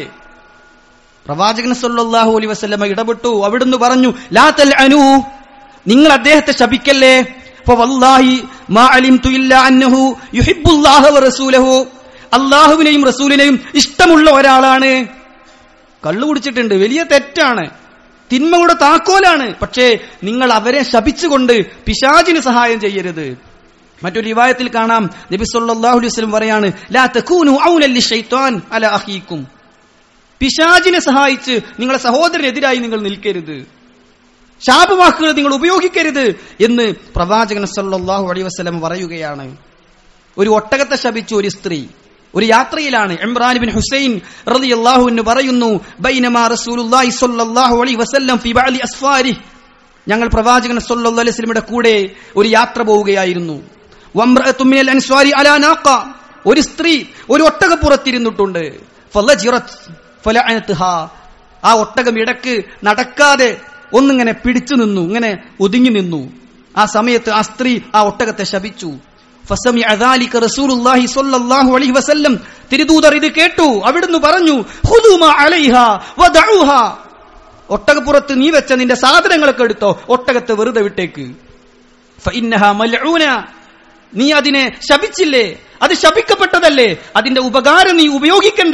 പ്രവാചകൻ സല്ലല്ലാഹു അലൈഹി വസല്ലം ഇടപെട്ടു. അവിടുന്ന് പറഞ്ഞു, ലാ തൽഅനൂ, നിങ്ങൾ അദ്ദേഹത്തെ ശപിക്കല്ലേ. ഫവല്ലാഹി മാ അലിംതു ഇല്ലാ അന്നഹു യുഹിബ്ബുല്ലാഹ വറസൂലഹു, അല്ലാഹുവിനെയും റസൂലിനെയും ഇഷ്ടമുള്ള ഒരാളാണ്. കള്ളു കുടിച്ചിട്ടുണ്ട്, വലിയ തെറ്റാണ്, തിന്മയുടെ താക്കോലാണ്. പക്ഷേ നിങ്ങൾ അവരെ ശപിച്ചുകൊണ്ട് പിശാചിന് സഹായം ചെയ്യരുത്. മറ്റൊരു റിവായത്തിൽ കാണാം, നബി സല്ലല്ലാഹു അലൈഹി വസല്ലം പറയാണ്, ലാ തകൂനു ഔനൽ ലിശൈത്വാൻ അലാ അഖീകും, പിശാചിനെ സഹായിച്ച് നിങ്ങളെ സഹോദരനെതിരായി നിങ്ങൾ നിൽക്കരുത്, ശാപവാക്കുകൾ നിങ്ങൾ ഉപയോഗിക്കരുത് എന്ന് പ്രവാചകൻ സല്ലല്ലാഹു അലൈഹി വസല്ലം പറയുകയാണ്. ഒരു ഒട്ടകത്തെ ശപിച്ചു ഒരു സ്ത്രീ, ഒരു യാത്രയിലാണ്. ഇമ്രാൻ ഇബ്നു ഹുസൈൻ റളിയല്ലാഹു അൻഹു പറയുന്നു, ബൈനമാ റസൂലുള്ളാഹി സ്വല്ലല്ലാഹു അലൈഹി വസല്ലം ഫീ ബഅലി അസ്ഫാരി, ഞങ്ങൾ പ്രവാചകൻ സ്വല്ലല്ലാഹു അലൈഹി വസല്ലമയുടെ കൂടെ ഒരു യാത്ര പോവുകയായിരുന്നു. വംറഅതു മിനൽ അൻസ്വാരി അലാ നാഖ, ഒരു സ്ത്രീ ഒരു ഒട്ടകപ്പുറത്തിരുന്നിട്ടുണ്ട്. ഫലജിറത് ഫലഅനത്ഹാ, ആ ഒട്ടകം ഇടക്ക് നടക്കാതെ ഒന്നിങ്ങനെ പിടിച്ചു നിന്നു, ഇങ്ങനെ ഒതുങ്ങി നിന്നു. ആ സമയത്ത് ആ സ്ത്രീ ആ ഒട്ടകത്തെ ശപിച്ചു. ഫസമിഅ ദാലിക റസൂലുള്ളാഹി സ്വല്ലല്ലാഹു അലൈഹി വസല്ലം, തിരുദൂതർ ഇത് കേട്ടു. അവിടുന്ന് പറഞ്ഞു, ഖുദൂ മാ അലൈഹാ വദഊഹാ, ഒട്ടകപ്പുറത്ത് നീ വെച്ച നിന്റെ സാധനങ്ങളൊക്കെ എടുത്തോ, ഒട്ടകത്തെ വെറുതെ വിട്ടേക്ക്. ഫഇന്നഹാ മൽഊന, നീ അതിനെ ശപിച്ചില്ലേ, അത് ശപിക്കപ്പെട്ടതല്ലേ, അതിന്റെ ഉപകാരം നീ ഉപയോഗിക്കണ്ട.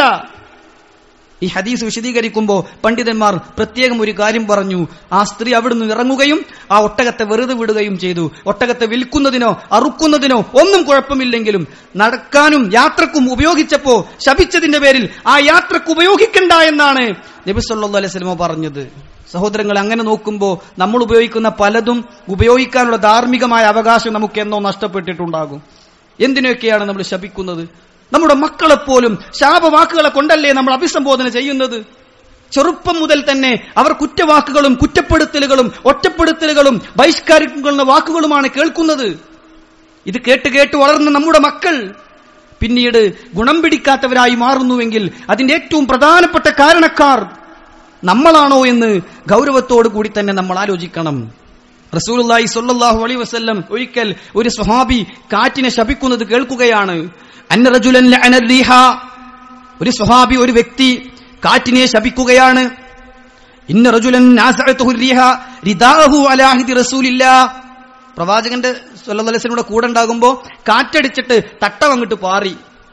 ഈ ഹദീസ് വിശദീകരിക്കുമ്പോൾ പണ്ഡിതന്മാർ പ്രത്യേകം ഒരു കാര്യം പറഞ്ഞു. ആ സ്ത്രീ അവിടുന്ന് ഇറങ്ങുകയും ആ ഒട്ടകത്തെ വെറുതെ വിടുകയും ചെയ്തു. ഒട്ടകത്തെ വിൽക്കുന്നതിനോ അറുക്കുന്നതിനോ ഒന്നും കുഴപ്പമില്ലെങ്കിലും നടക്കാനും യാത്രക്കും ഉപയോഗിച്ചപ്പോ ശപിച്ചതിന്റെ പേരിൽ ആ യാത്രക്ക് ഉപയോഗിക്കണ്ട എന്നാണ് നബി സല്ലല്ലാഹു അലൈഹി വസല്ലം പറഞ്ഞത്. സഹോദരങ്ങൾ, അങ്ങനെ നോക്കുമ്പോൾ നമ്മൾ ഉപയോഗിക്കുന്ന പലതും ഉപയോഗിക്കാനുള്ള ധാർമ്മികമായ അവകാശം നമുക്ക് എന്നോ നഷ്ടപ്പെട്ടിട്ടുണ്ടാകും. എന്തിനൊക്കെയാണ് നമ്മൾ ശപിക്കുന്നത്? നമ്മുടെ മക്കളെപ്പോലും ശാപവാക്കുകളെ കൊണ്ടല്ലേ നമ്മൾ അഭിസംബോധന ചെയ്യുന്നത്? ചെറുപ്പം മുതൽ തന്നെ അവർ കുറ്റവാക്കുകളും കുറ്റപ്പെടുത്തലുകളും ഒറ്റപ്പെടുത്തലുകളും ബഹിഷ്കരിക്കുന്ന വാക്കുകളുമാണ് കേൾക്കുന്നത്. ഇത് കേട്ട് കേട്ട് വളർന്ന നമ്മുടെ മക്കൾ പിന്നീട് ഗുണം പിടിക്കാത്തവരായി മാറുന്നുവെങ്കിൽ അതിന്റെ ഏറ്റവും പ്രധാനപ്പെട്ട കാരണക്കാർ നമ്മളാണോ എന്ന് ഗൗരവത്തോടു കൂടി തന്നെ നമ്മൾ ആലോചിക്കണം. റസൂലുള്ളാഹി സ്വല്ലല്ലാഹു അലൈഹി വസല്ലം ഒരിക്കൽ ഒരു സ്വഹാബി കാറ്റിനെ ശപിക്കുന്നത് കേൾക്കുകയാണ്. അന്ന റജുലൻ ലഅന റീഹ, ഒരു സ്വഹാബി, ഒരു വ്യക്തി കാറ്റിനെ ശപിക്കുകയാണ്. ഇന്ന റജുലൻ നാസഅതുഹു റീഹ റിദാഹു അലാ ഹിദി റസൂലില്ലാഹ്, പ്രവാചകന്റെ സ്വല്ലല്ലാഹു അലൈഹി വസല്ലം കൂടെ ഉണ്ടാകുമ്പോൾ കാറ്റടിച്ചിട്ട് തട്ടം അങ്ങോട്ട് പാറി,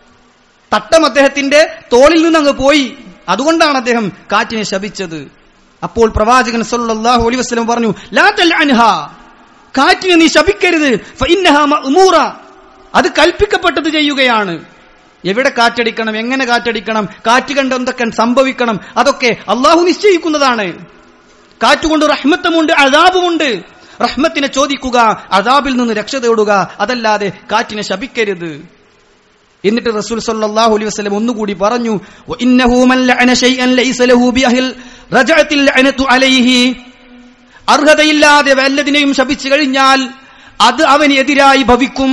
തട്ടം അദ്ദേഹത്തിന്റെ തോളിൽ നിന്ന് അങ്ങ് പോയി. അതുകൊണ്ടാണ് അദ്ദേഹം കാറ്റിനെ ശപിച്ചത്. അപ്പോൾ പ്രവാചകൻ സ്വല്ലല്ലാഹു അലൈഹി വസല്ലം പറഞ്ഞു, ലാ തൽഅൻഹാ, കാറ്റിനെ നീ ശപിക്കരുത്, ഫഇന്നഹാ മഅ്മൂറ, അത് കൽപ്പിക്കപ്പെട്ടത് ചെയ്യുകയാണ്. എവിടെ കാറ്റടിക്കണം, എങ്ങനെ കാറ്റടിക്കണം, കാറ്റ് കണ്ട് എന്തൊക്കെ സംഭവിക്കണം, അതൊക്കെ അള്ളാഹു നിശ്ചയിക്കുന്നതാണ്. കാറ്റുകൊണ്ട് റഹ്മത്തുമുണ്ട്, അദാബുമുണ്ട്. റഹ്മത്തിനെ ചോദിക്കുക, അദാബിൽ നിന്ന് രക്ഷ തേടുക, അതല്ലാതെ കാറ്റിനെ ശപിക്കരുത്. എന്നിട്ട് റസൂൽ സല്ലല്ലാഹു അലൈഹി വസല്ലം ഒന്നുകൂടി പറഞ്ഞു, വഇന്നഹു മൻ ലഅന ശൈഅൻ ലൈസ ലഹു ബിഅഹ്ൽ റജഅത്തിൽ ലഅനതു അലൈഹി, അർഹതയില്ലാതെ വല്ലതിനെയും ശപിച്ചു കഴിഞ്ഞാൽ അത് അവന് എതിരായി ഭവിക്കും.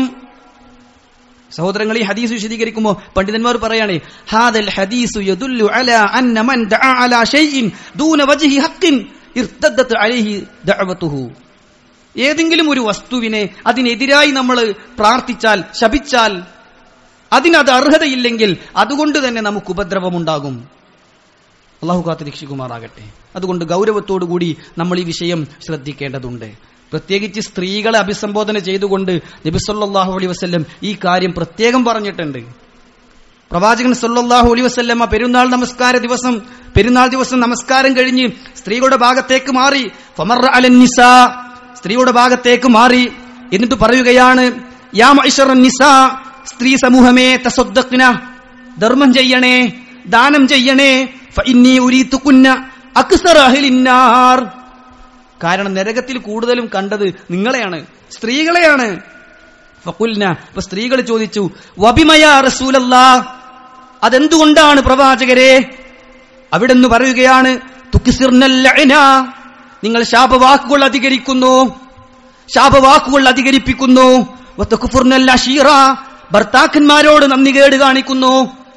സഹോദരങ്ങൾ, ഈ ഹദീസ് വിശദീകരിക്കുമ്പോൾ പണ്ഡിതന്മാർ പറയാണ്, ഹാദൽ ഹദീസു യദുല്ലു അലാ അന്ന മൻ ദഅ അലാ ശൈഇൻ ദൂന വജ്ഹി ഹഖ്ഖിൻ ഇർതദ്ദത് അലൈഹി ദഅവതുഹു. ഏതെങ്കിലും ഒരു വസ്തുവിനെ അതിനെതിരായി നമ്മൾ പ്രാർത്ഥിച്ചാൽ, ശപിച്ചാൽ, അതിനത് അർഹതയില്ലെങ്കിൽ അതുകൊണ്ട് തന്നെ നമുക്ക് ഉപദ്രവമുണ്ടാകും. അള്ളാഹു കാത്ത് രക്ഷിക്കുമാറാകട്ടെ. അതുകൊണ്ട് ഗൗരവത്തോടുകൂടി നമ്മൾ ഈ വിഷയം ശ്രദ്ധിക്കേണ്ടതുണ്ട്. പ്രത്യേകിച്ച് സ്ത്രീകളെ അഭിസംബോധന ചെയ്തുകൊണ്ട് നബി സല്ലല്ലാഹു അലൈഹി വസല്ലം ഈ കാര്യം പ്രത്യേകം പറഞ്ഞിട്ടുണ്ട്. പ്രവാചകൻ സല്ലല്ലാഹു അലൈഹി വസല്ലമ പെരുന്നാൾ നമസ്കാര ദിവസം പെരുന്നാൾ ദിവസം നമസ്കാരം കഴിഞ്ഞ് സ്ത്രീകളുടെ ഭാഗത്തേക്ക് മാറി, ഫമറ അലൻ നിസാ, സ്ത്രീയുടെ ഭാഗത്തേക്ക് മാറി, എന്നിട്ട് പറയുകയാണ്, യാ മഅ്ശറൻ നിസാ, സ്ത്രീ സമൂഹമേ, തസദ്ദഖ്ന, ധർമ്മം ചെയ്യണേ, ദാനം ചെയ്യണേ, ഫഇന്നി ഉരീതുകുന്ന അക്സറ അഹ്ലിന്നാർ, കാരണം നരകത്തിൽ കൂടുതലും കണ്ടത് നിങ്ങളെയാണ്, സ്ത്രീകളെയാണ്. ഫഖുൽന, അപ്പോൾ സ്ത്രീകൾ ചോദിച്ചു, വബിമയാ റസൂലല്ലാഹ്, അതെന്തുകൊണ്ടാണ് പ്രവാചകരെ? അവിടെന്ന് പറയുകയാണ്, തുക്സിർനൽ ലഅന, നിങ്ങൾ ശാപവാക്കുകൾ അധികരിക്കുന്നു, ശാപവാക്കുകൾ അധികരിപ്പിക്കുന്നു, വതകുഫുർനൽ അശീറ, ഭർത്താക്കന്മാരോട് നന്ദി കേട് കാണിക്കുന്നു.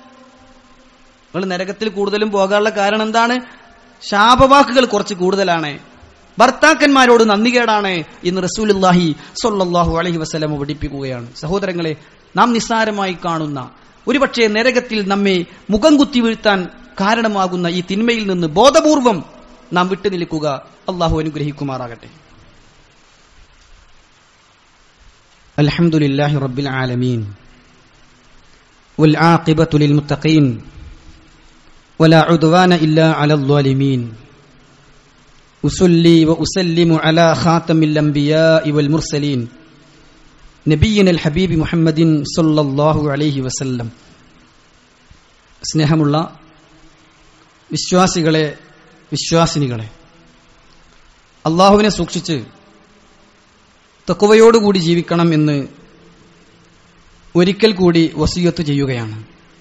നിങ്ങൾ നരകത്തിൽ കൂടുതലും പോകാനുള്ള കാരണം എന്താണ്? ശാപവാക്കുകൾ കുറച്ച് കൂടുതലാണ്, ഭർത്താക്കന്മാരോട് നന്ദികേടാണ് എന്ന് റസൂലുള്ളാഹി സ്വല്ലല്ലാഹു അലൈഹി വസല്ലം പഠിപ്പിക്കുകയാണ്. സഹോദരങ്ങളെ, നാം നിസ്സാരമായി കാണുന്ന, ഒരുപക്ഷെ നരകത്തിൽ നമ്മെ മുഖം കുത്തി വീഴ്ത്താൻ കാരണമാകുന്ന ഈ തിന്മയിൽ നിന്ന് ബോധപൂർവം നാം വിട്ടുനിൽക്കുക. അള്ളാഹു അനുഗ്രഹിക്കുമാറാകട്ടെ. അൽഹംദുലില്ലാഹി റബ്ബിൽ ആലമീൻ വൽ ആഖിബത്തു ലിൽ മുത്തഖീൻ വലാ ഉദ്വാന ഇല്ലാ അലൽ ളാലിമീൻ. ഉസല്ലി വഉസല്ലിമു അലാ ഖാതമിൽ അംബിയാഇ വൽ മുർസലീൻ നബിയിനൽ ഹബീബി മുഹമ്മദിൻ സല്ലല്ലാഹു അലൈഹി വസല്ലം. സ്നേഹമുള്ള വിശ്വാസികളെ, വിശ്വാസിനികളെ, അള്ളാഹുവിനെ സൂക്ഷിച്ച് തഖ്വയോടുകൂടി ജീവിക്കണം എന്ന് ഒരിക്കൽ കൂടി വസിയത്ത് ചെയ്യുകയാണ്.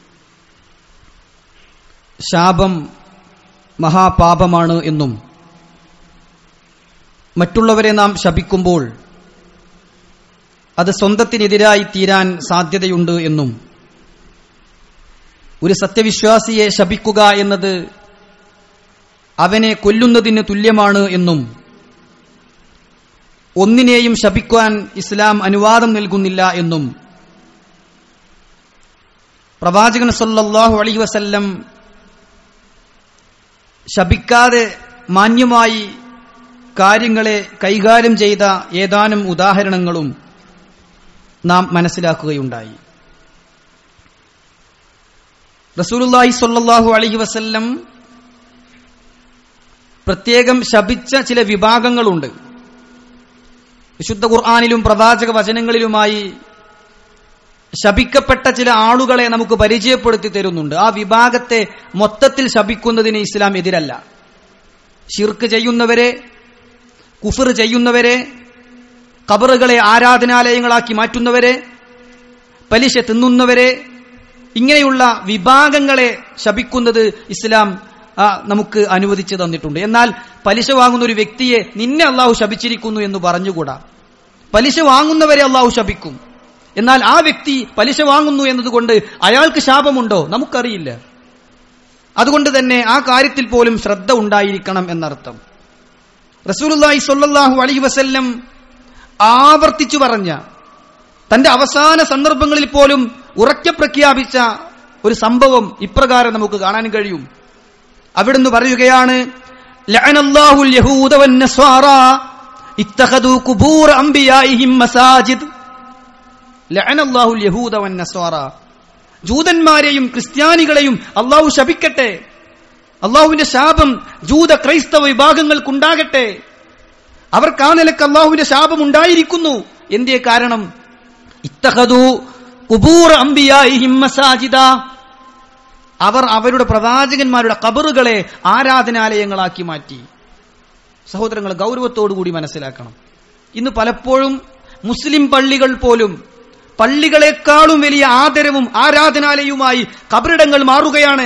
ശാപം മഹാപാപമാണ് എന്നും മറ്റുള്ളവരെ നാം ശപിക്കുമ്പോൾ അത് സ്വന്തത്തിനെതിരായി തീരാൻ സാധ്യതയുണ്ട് എന്നും ഒരു സത്യവിശ്വാസിയെ ശപിക്കുക എന്നത് അവനെ കൊല്ലുന്നതിന് തുല്യമാണ് എന്നും ഒന്നിനെയും ശപിക്കാൻ ഇസ്ലാം അനുവാദം നൽകുന്നില്ല എന്നും പ്രവാചകൻ സല്ലല്ലാഹു അലൈഹി വസല്ലം ശപിക്കാതെ മാന്യമായി കാര്യങ്ങളെ കൈകാര്യം ചെയ്ത ഏതാനും ഉദാഹരണങ്ങളും നാം മനസ്സിലാക്കുകയുണ്ടായി. റസൂലുള്ളാഹി സ്വല്ലല്ലാഹു അലൈഹി വസല്ലം പ്രത്യേകം ശപിച്ച ചില വിഭാഗങ്ങളുണ്ട്. വിശുദ്ധ ഖുർആനിലും പ്രവാചക വചനങ്ങളിലുമായി ശപിക്കപ്പെട്ട ചില ആളുകളെ നമുക്ക് പരിചയപ്പെടുത്തി തരുന്നുണ്ട്. ആ വിഭാഗത്തെ മൊത്തത്തിൽ ശപിക്കുന്നതിന് ഇസ്ലാം എതിരല്ല. ശിർക്ക് ചെയ്യുന്നവരെ, കുഫർ ചെയ്യുന്നവരെ, ഖബറുകളെ ആരാധനാലയങ്ങളാക്കി മാറ്റുന്നവരെ, പലിശ തിന്നുന്നവരെ, ഇങ്ങനെയുള്ള വിഭാഗങ്ങളെ ശപിക്കുന്നത് ഇസ്ലാം നമുക്ക് അനുവദിച്ചു തന്നിട്ടുണ്ട്. എന്നാൽ പലിശ വാങ്ങുന്ന ഒരു വ്യക്തിയെ നിന്നെ അള്ളാഹു ശപിച്ചിരിക്കുന്നു എന്ന് പറഞ്ഞുകൂടാ. പലിശ വാങ്ങുന്നവരെ അള്ളാഹു ശപിക്കും. എന്നാൽ ആ വ്യക്തി പലിശ വാങ്ങുന്നു എന്നതുകൊണ്ട് അയാൾക്ക് ശാപമുണ്ടോ? നമുക്കറിയില്ല. അതുകൊണ്ട് തന്നെ ആ കാര്യത്തിൽ പോലും ശ്രദ്ധ ഉണ്ടായിരിക്കണം എന്നർത്ഥം. റസൂലുള്ളാഹി സ്വല്ലല്ലാഹു അലൈഹി വസല്ലം ആവർത്തിച്ചു പറഞ്ഞ, തന്റെ അവസാന സന്ദർഭങ്ങളിൽ പോലും ഉറക്കെ പ്രഖ്യാപിച്ച ഒരു സംഭവം ഇപ്രകാരം നമുക്ക് കാണാൻ കഴിയും. അവിടുന്ന് പറയുകയാണ്, ലഅനല്ലാഹുൽ യഹൂദ വന്നസ്വാറാ ഇത്തഖദൂ ഖുബൂർ അംബിയാഇഹിം മസാജിദ്. ലഅനല്ലാഹുൽ യഹൂദ വന്നസ്വാറാ, ജൂതന്മാരെയും ക്രിസ്ത്യാനികളെയും അള്ളാഹു ശപിക്കട്ടെ. അള്ളാഹുവിന്റെ ശാപം ജൂത ക്രൈസ്തവ വിഭാഗങ്ങൾക്കുണ്ടാകട്ടെ. അവർക്ക് ആ നിലക്ക് അള്ളാഹുവിന്റെ ശാപം ഉണ്ടായിരിക്കുന്നു. എന്തേ കാരണം? ഇത്തഖദൂ ഖുബൂർ അംബിയാഇഹിം മസാജിദ, അവർ അവരുടെ പ്രവാചകന്മാരുടെ ഖബറുകളെ ആരാധനാലയങ്ങളാക്കി മാറ്റി. സഹോദരങ്ങൾ, ഗൗരവത്തോടുകൂടി മനസ്സിലാക്കണം. ഇന്ന് പലപ്പോഴും മുസ്ലിം പള്ളികൾ പോലും പള്ളികളെക്കാളും വലിയ ആദരവും ആരാധനാലയവുമായി ഖബറിടങ്ങൾ മാറുകയാണ്.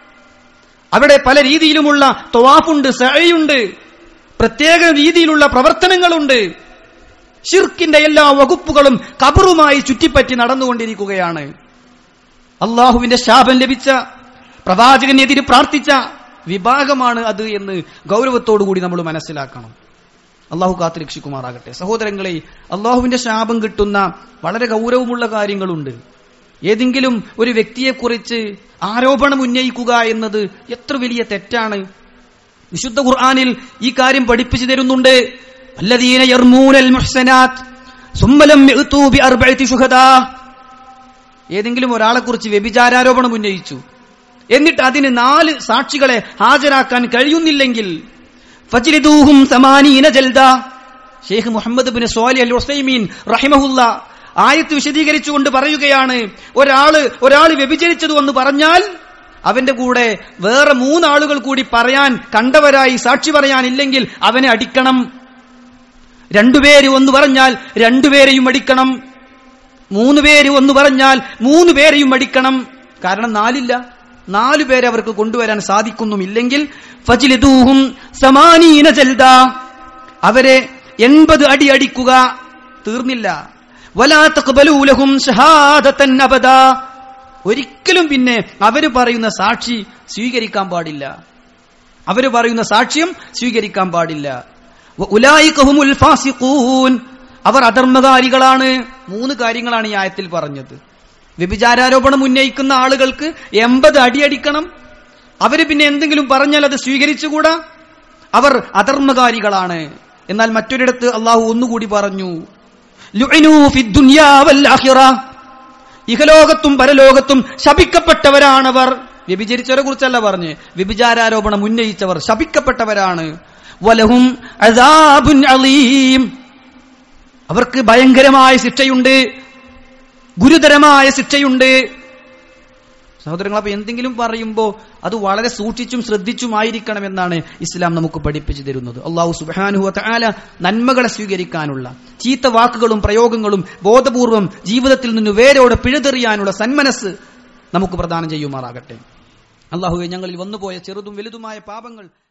അവിടെ പല രീതിയിലുമുള്ള തവാഫുണ്ട്, സഅയുണ്ട്, പ്രത്യേക രീതിയിലുള്ള പ്രവർത്തനങ്ങളുണ്ട്. ശിർക്കിന്റെ എല്ലാ വകുപ്പുകളും ഖബറുമായി ചുറ്റിപ്പറ്റി നടന്നുകൊണ്ടിരിക്കുകയാണ്. അള്ളാഹുവിന്റെ ശാപം ലഭിച്ച, പ്രവാചകനെതിരെ പ്രാർത്ഥിച്ച വിഭാഗമാണ് അത് എന്ന് ഗൗരവത്തോടുകൂടി നമ്മൾ മനസ്സിലാക്കണം. അള്ളാഹു കാത്തുരക്ഷിക്കുമാറാകട്ടെ. സഹോദരങ്ങളെ, അള്ളാഹുവിന്റെ ശാപം കിട്ടുന്ന വളരെ ഗൗരവമുള്ള കാര്യങ്ങളുണ്ട്. ഏതെങ്കിലും ഒരു വ്യക്തിയെക്കുറിച്ച് ആരോപണം ഉന്നയിക്കുക എന്നത് എത്ര വലിയ തെറ്റാണ്. വിശുദ്ധ ഖുർആനിൽ ഈ കാര്യം പഠിപ്പിച്ചു തരുന്നുണ്ട്. അല്ലദീന യർമൂനൽ മുഹ്സനാത്ത് സുമ്മ ലം യഅ്തൂ ബിഅർബഅതി ശുഹദാ. ഏതെങ്കിലും ഒരാളെ കുറിച്ച് വ്യഭിചാരാരോപണം ഉന്നയിച്ചു, എന്നിട്ട് അതിന് നാല് സാക്ഷികളെ ഹാജരാക്കാൻ കഴിയുന്നില്ലെങ്കിൽ ഫജ്ലിദൂഹും സമാനീന ജൽദ. Sheikh Muhammad bin Salih al Uthaymeen റഹിമഹുല്ല ആയത്ത് വിശദീകരിച്ചുകൊണ്ട് പറയുകയാണ്, ഒരാള് ഒരാൾ വ്യഭിചരിച്ചതു എന്ന് പറഞ്ഞാൽ അവന്റെ കൂടെ വേറെ മൂന്നാളുകൾ കൂടി പറയാൻ കണ്ടവരായി സാക്ഷി പറയാനില്ലെങ്കിൽ അവനെ അടിക്കണം. രണ്ടുപേര് ഒന്ന് പറഞ്ഞാൽ രണ്ടുപേരെയും അടിക്കണം. മൂന്ന് പേര് ഒന്ന് പറഞ്ഞാൽ മൂന്ന് പേരെയും അടിക്കണം. കാരണം നാലില്ല, നാലു പേരെ അവർക്ക് കൊണ്ടുവരാൻ സാധിക്കുന്നുമില്ലെങ്കിൽ ഫജ്ലിദൂഹും സമാനീന ജൽദ, അവരെ എൺപത് അടി അടിക്കുക. തീർന്നില്ല. വലാ തഖ്ബലൂ ലഹും ഷഹാദതൻ അബദാ, ഒരിക്കലും പിന്നെ അവര് പറയുന്ന സാക്ഷി സ്വീകരിക്കാൻ പാടില്ല. അവര് പറയുന്ന സാക്ഷ്യം സ്വീകരിക്കാൻ പാടില്ല. വഉലൈക ഹുമുൽ ഫാസിഖൂൻ, അവർ അധർമ്മകാരികളാണ്. മൂന്ന് കാര്യങ്ങളാണ് ഈ ആയത്തിൽ പറഞ്ഞത്. വ്യഭിചാരാരോപണം ഉന്നയിക്കുന്ന ആളുകൾക്ക് എൺപത് അടിയടിക്കണം. അവര് പിന്നെ എന്തെങ്കിലും പറഞ്ഞാൽ അത് സ്വീകരിച്ചുകൂടാ. അവർ അധർമ്മകാരികളാണ്. എന്നാൽ മറ്റൊരിടത്ത് അള്ളാഹു ഒന്നുകൂടി പറഞ്ഞു, ലുഇനൂ ഫിദ്ദുനിയാ വൽ ആഖിറ, ഇഹലോകത്തും പരലോകത്തും ശപിക്കപ്പെട്ടവരാണവർ. വ്യഭിചരിച്ചവരെ കുറിച്ചല്ല പറഞ്ഞ്, വ്യഭിചാരാരോപണം ഉന്നയിച്ചവർ ശപിക്കപ്പെട്ടവരാണ്. വലഹും അസാബുൻ അലീം, അവർക്ക് ഭയങ്കരമായ ശിക്ഷയുണ്ട്, ഗുരുതരമായ ശിക്ഷയുണ്ട്. സഹോദരങ്ങൾ, അപ്പൊ എന്തെങ്കിലും പറയുമ്പോൾ അത് വളരെ സൂക്ഷിച്ചും ശ്രദ്ധിച്ചുമായിരിക്കണമെന്നാണ് ഇസ്ലാം നമുക്ക് പഠിപ്പിച്ചു തരുന്നത്. അല്ലാഹു സുബ്ഹാനഹു വ തആല നന്മകളെ സ്വീകരിക്കാനുള്ള, ചീത്ത വാക്കുകളും പ്രയോഗങ്ങളും ബോധപൂർവം ജീവിതത്തിൽ നിന്ന് വേരോടെ പിഴുതെറിയാനുള്ള സന്മനസ് നമുക്ക് പ്രദാനം ചെയ്യുമാറാകട്ടെ. അല്ലാഹുവേ, ഞങ്ങളിൽ വന്നുപോയ ചെറുതും വലുതുമായ പാപങ്ങൾ